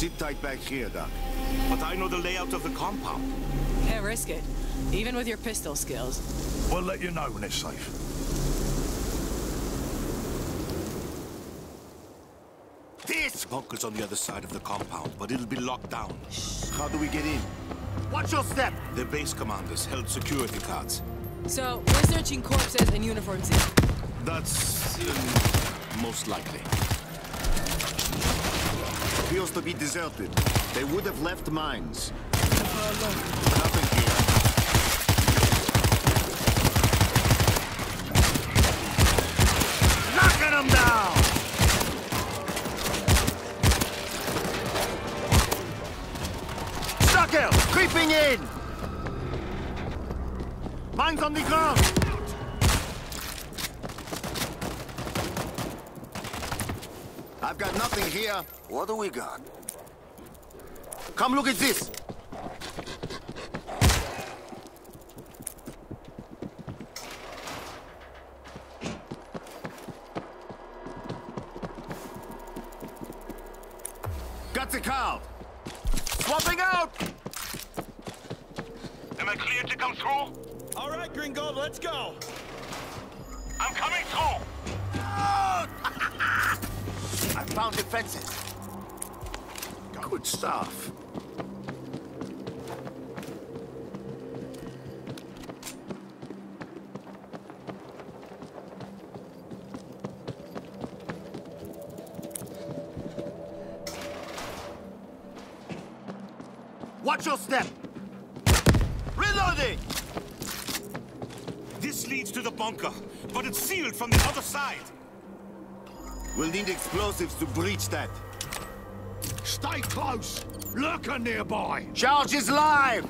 Sit tight back here, Doc. But I know the layout of the compound. Can't risk it, even with your pistol skills. We'll let you know when it's safe. This bunker's on the other side of the compound, but it'll be locked down. How do we get in? Watch your step! The base commanders held security cards. So, we're searching corpses and uniforms here. That's... most likely. Appears to be deserted. They would have left mines. Nothing here. Knocking them down! Stucker! Creeping in! Mines on the ground! I've got nothing here. What do we got? Come look at this! Got the car! Swapping out! Am I clear to come through? All right, Gringo, let's go. I'm coming through! I found defenses. Good stuff. Watch your step! Reloading! This leads to the bunker, but it's sealed from the other side. We'll need explosives to breach that. Stay close! Lurker nearby! Charge is live!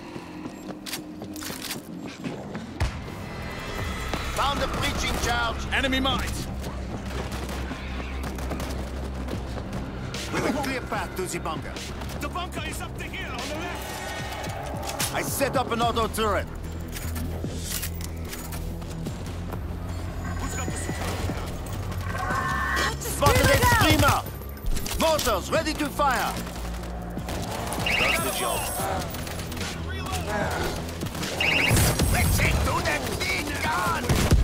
Found a breaching charge. Enemy mines. With a clear path to the bunker. The bunker is up the hill on the left. I set up an auto turret. Who's got the security card? Spotted a streamer! Mortars ready to fire! Does the job. Switching to the big gun!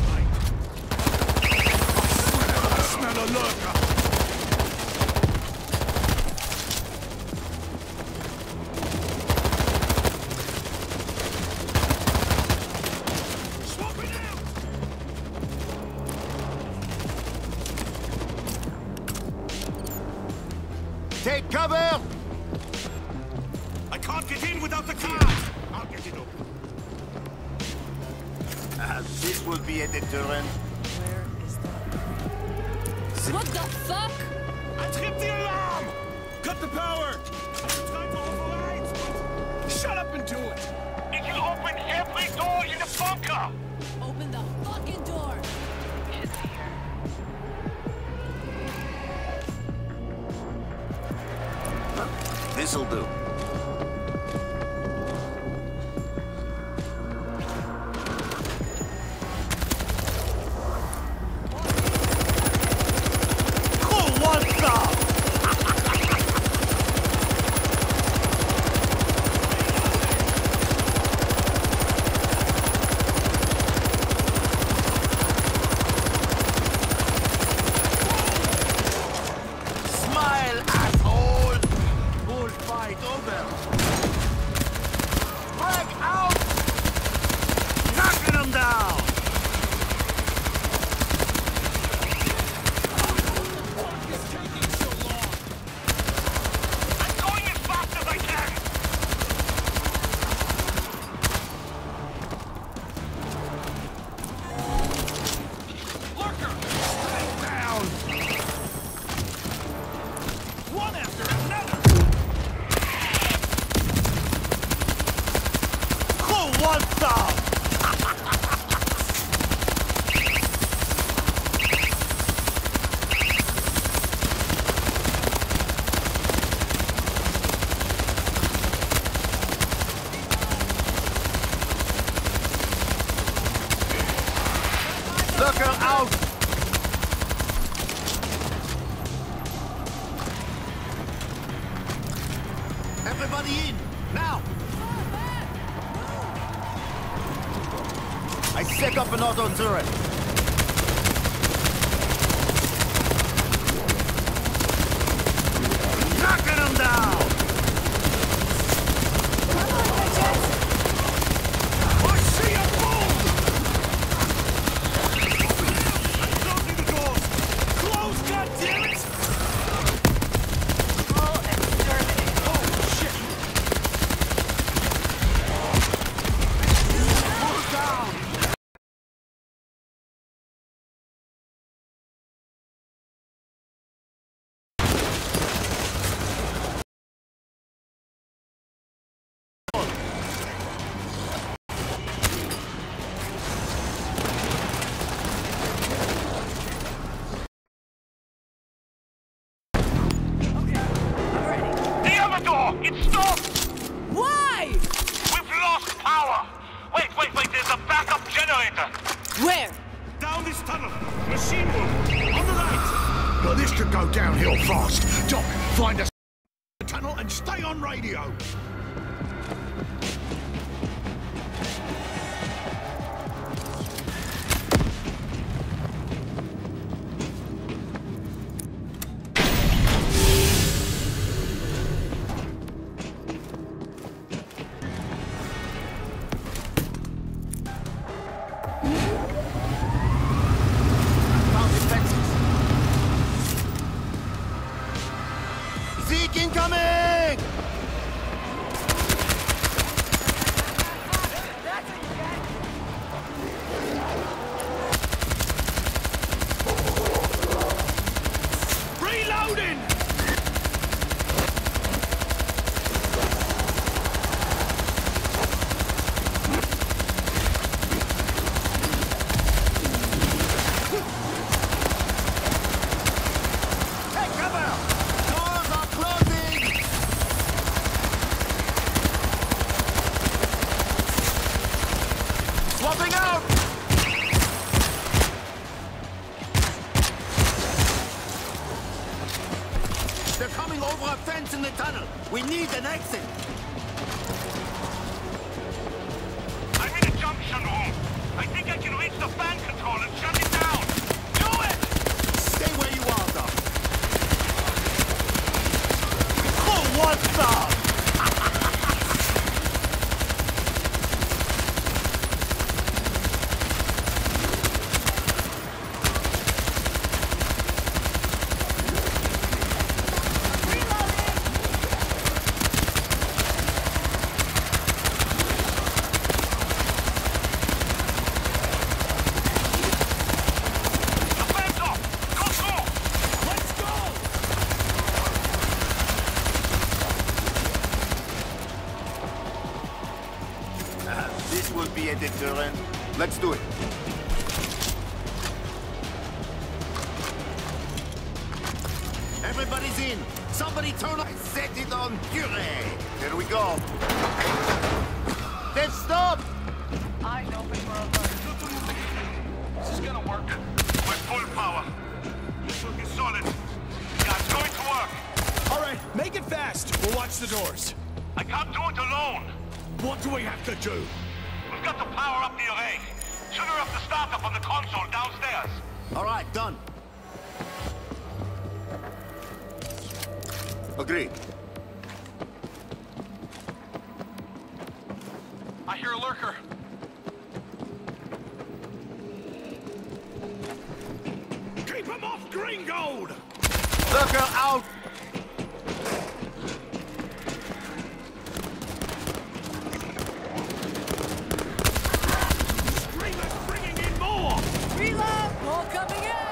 Smell a lurker! Take cover! I can't get in without the card! I'll get it open. This will be a deterrent. Where is the... What the fuck? I tripped the alarm! Cut the power. I tried to override! Shut up and do it. It will open every door in the bunker! Open the fucking door! This'll do. Lurker out! Everybody in, now! I set up an auto turret. Knocking them down! Come on, bitches! I see a bull! Closing the doors! Close, goddammit! Full exterminate. Oh, shit! Pull down! Okay, I'm ready. The other door! It's stopped! Why? We've lost power! Wait, there's a backup generator! Where? Down this tunnel! Machine room! On the right! But this could go downhill fast. Doc, find us the tunnel and stay on radio. Found defenses. Zeke incoming! That's what you get. Reloading! Take cover! Doors are closing! Swapping out! They're coming over a fence in the tunnel. We need an exit. I'm in a junction room! I think I can reach the fan control and shut it down! Do it! Stay where you are, Doc. Oh, what the? The fan's off! Go through! Let's go! This will be a deterrent. Let's do it. Everybody's in. Somebody turn on. I set it on puree. There we go. They've stopped. Eyes open for alert. This is gonna work. We're full power. This will be solid. Yeah, it's going to work. All right, make it fast. We'll watch the doors. I can't do it alone. What do we have to do? We've got to power up the array. Trigger up the startup on the console downstairs. All right, done. Agreed. I hear a lurker. Keep them off Green Gold! Lurker out. Screamer's bringing in more! Reload! More coming in!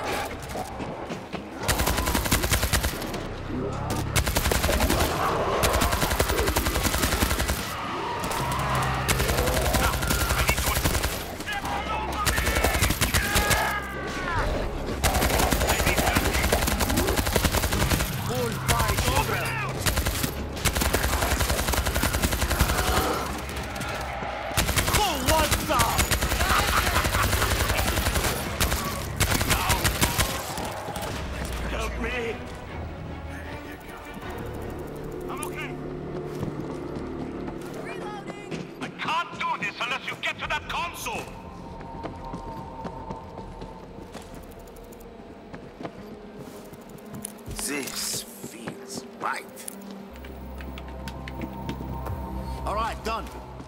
to that console! This feels right. All right, done.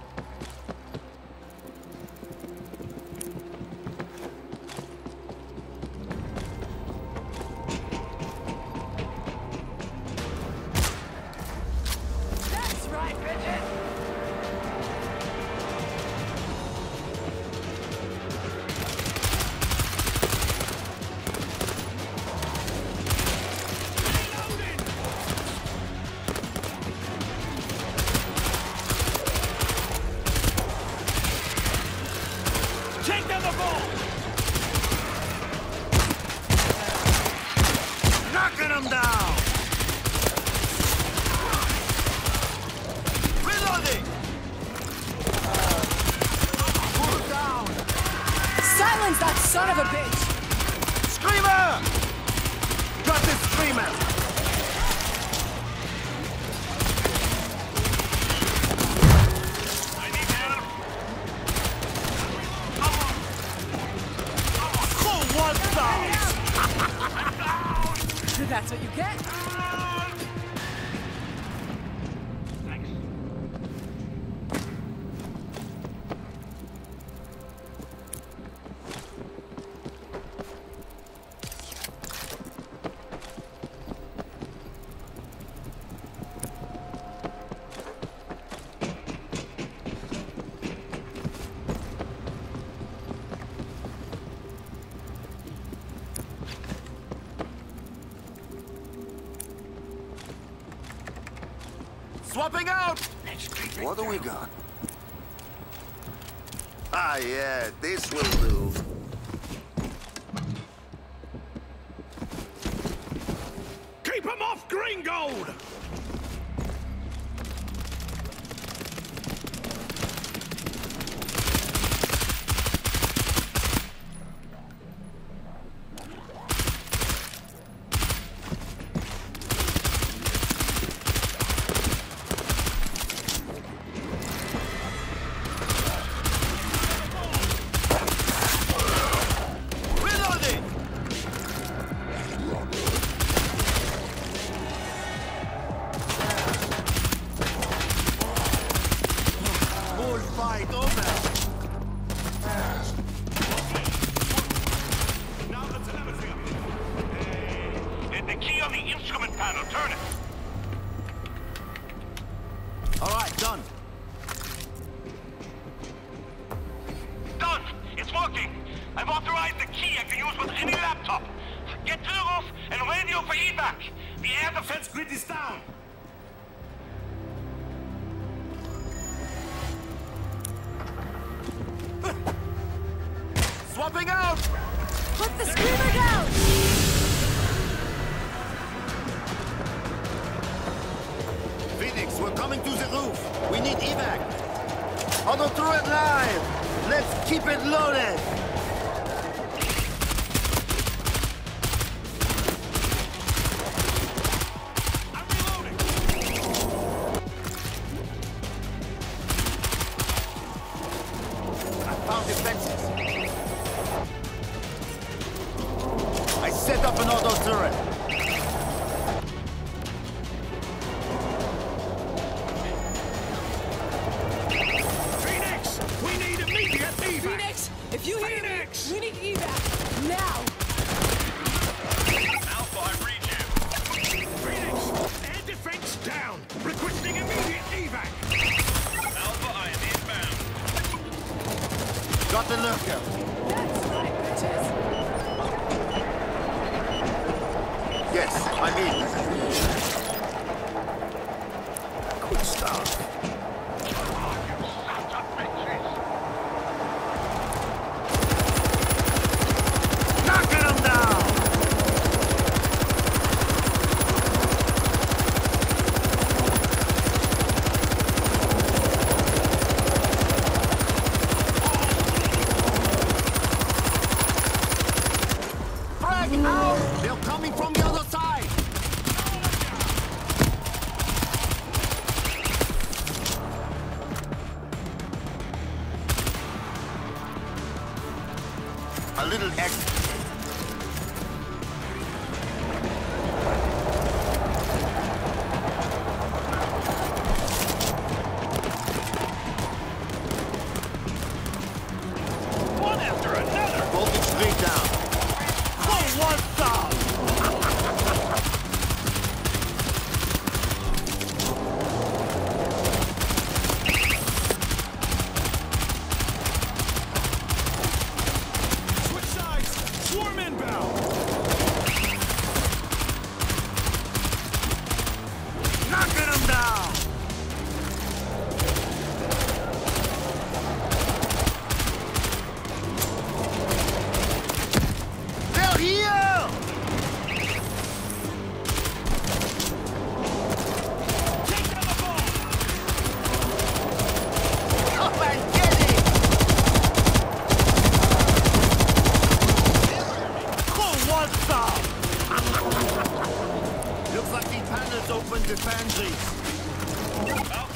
That's right, bitches! Take down the ball! Knocking them down! Reloading! Pull down! Silence that son of a bitch! Screamer! Got this screamer! I need help! Who wants those? That's what you get. Thanks. Swapping out! What do we got? Ah, yeah, this will do. Keep them off green gold! Reloading! Bullfight over! Now the telemetry up. The key on the instrument panel, turn it. All right, done. Done! It's working! I've authorized the key I can use with any laptop. Get to the roof and radio for evac. The air defense grid is down. Swapping out! Put the screamer down! Phoenix, we're coming to the roof. We need evac. Auto turret live. Let's keep it loaded. I'm reloading. I found defenses. I set up an auto turret. Phoenix! We need immediate evac! Phoenix, if you hear Phoenix! me, we need evac. Now! Alpha, I read you. Phoenix! Air defense down! Requesting immediate evac! Alpha, I am inbound. Got the lurker. That's right, bitches! Yes, I'm in. Good stuff. Knocking them down! Frag out! They're coming from the other side! A little extra. One after another! Voltage straight down. For one down! Switch sides! Swarm inbound! Knocking them down. They're here. Take down the ball! Come and get it. For one down. Looks like the panels opened the pantries. Alpha